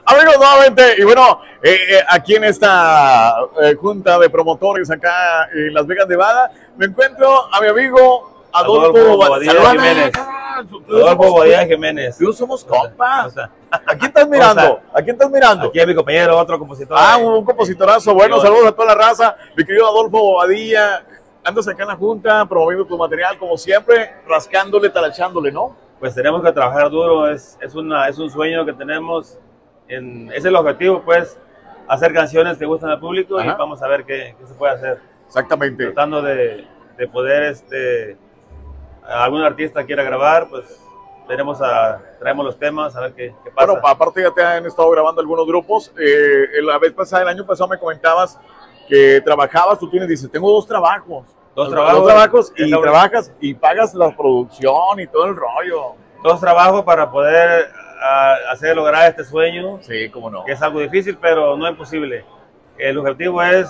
Amigos, nuevamente, y bueno, aquí en esta junta de promotores acá en Las Vegas, Nevada, me encuentro a mi amigo Adolfo Bobadilla Jiménez. Adolfo Bobadilla Jiménez. Tú somos compas. ¿A quién estás mirando? ¿A quién estás mirando? Aquí es mi compañero, otro compositor. Ah, un compositorazo. Bueno, saludos a toda la raza. Mi querido Adolfo Bobadilla, andas acá en la junta promoviendo tu material, como siempre, rascándole, talachándole, ¿no? Pues tenemos que trabajar duro, es un sueño que tenemos. Es el objetivo, pues, hacer canciones que gustan al público. Ajá. Y vamos a ver qué se puede hacer. Exactamente. Tratando de poder, algún artista quiera grabar, pues traemos los temas, a ver qué pasa. Bueno, aparte ya te han estado grabando algunos grupos. La vez pasada, el año pasado me comentabas que trabajabas, dices, tengo dos trabajos. Dos trabajos y trabajas y pagas la producción y todo el rollo. Dos trabajos para poder hacer lograr este sueño. Sí, cómo no. Que es algo difícil, pero no imposible. El objetivo es,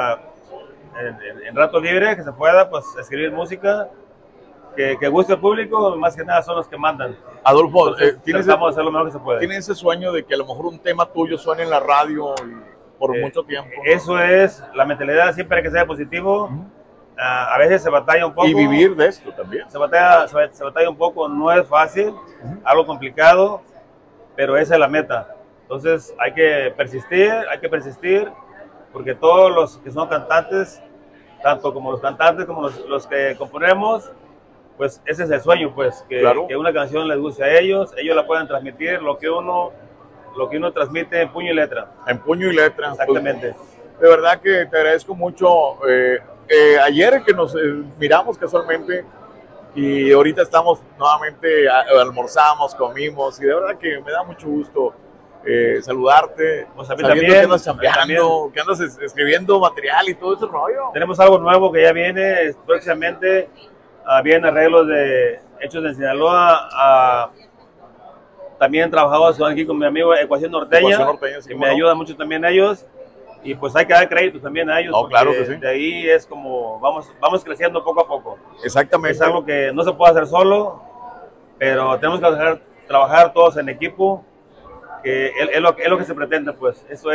en rato libre, que se pueda, pues, escribir música que guste al público. Más que nada son los que mandan. Adolfo, tratamos de hacer lo mejor que se puede. ¿Tienes ese sueño de que a lo mejor un tema tuyo suene en la radio por mucho tiempo? Eso es, la mentalidad siempre hay que ser positivo. A veces se batalla un poco. Y vivir de esto también. Se batalla un poco, no es fácil, algo complicado, pero esa es la meta. Entonces hay que persistir, porque todos los que son cantantes, tanto como los cantantes como los que componemos, pues ese es el sueño, pues, claro, que una canción les guste a ellos la puedan transmitir, lo que uno transmite en puño y letra. En puño y letra. Exactamente. Pues, de verdad que te agradezco mucho. Ayer que nos miramos casualmente y ahorita estamos nuevamente, almorzamos, comimos y de verdad que me da mucho gusto saludarte, pues a mí sabiendo también, que andas chambeando, que andas escribiendo material y todo ese rollo. Tenemos algo nuevo que ya viene próximamente, vienen arreglos hechos en Sinaloa. También trabajamos aquí con mi amigo Ecuación Norteña, sí, que me ayudan mucho también ellos. Y pues hay que dar créditos también a ellos. No, claro que sí. De ahí es como vamos creciendo poco a poco. Exactamente. Es algo que no se puede hacer solo, pero tenemos que trabajar todos en equipo, que es lo que se pretende, pues. Este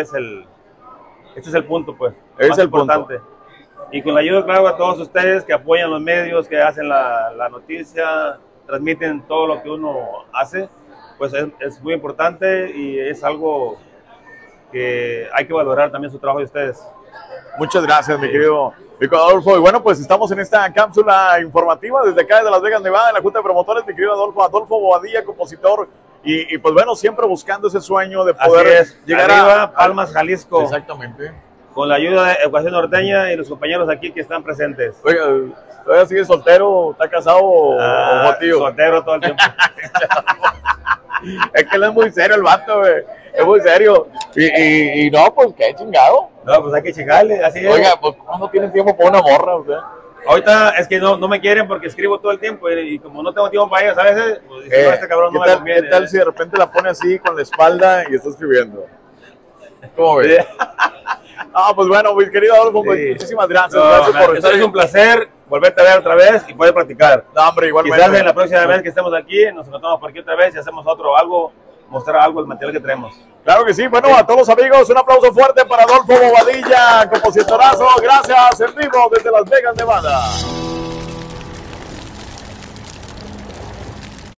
es el punto, pues. Es el importante. Punto. Y con la ayuda, claro, a todos ustedes que apoyan los medios, que hacen la noticia, transmiten todo lo que uno hace, pues es muy importante y es algo que hay que valorar también su trabajo de ustedes. Muchas gracias, mi querido Adolfo. Y bueno, pues estamos en esta cápsula informativa desde acá de Las Vegas, Nevada, en la Junta de Promotores, mi querido Adolfo Bobadilla, compositor, y pues bueno, siempre buscando ese sueño de poder llegar a Palmas, Jalisco. Exactamente. Con la ayuda de Ecuación Norteña y los compañeros aquí que están presentes. Oiga, ¿todavía sigue soltero? ¿Está casado o motivo? Soltero todo el tiempo. Es que él es muy serio el vato, güey. Es muy serio. Y no, pues qué chingado. No, pues hay que chingarle, así es. Oiga, pues ¿cuándo tienen tiempo para una morra, usted? Ahorita es que no me quieren porque escribo todo el tiempo y como no tengo tiempo para ellas a veces, pues este cabrón no me conviene. ¿Qué tal si de repente la pone así con la espalda y está escribiendo? ¿Cómo ves? Pues bueno, mi querido Adolfo, pues, muchísimas gracias. Gracias por estar. Es un placer volverte a ver otra vez y poder practicar. No, hombre, igualmente. Quizás en la próxima vez que estemos aquí, nos encontramos por aquí otra vez y hacemos mostrar algo del material que tenemos. Claro que sí. Bueno, a todos los amigos, un aplauso fuerte para Adolfo Bobadilla, compositorazo. Gracias, en vivo desde Las Vegas, Nevada.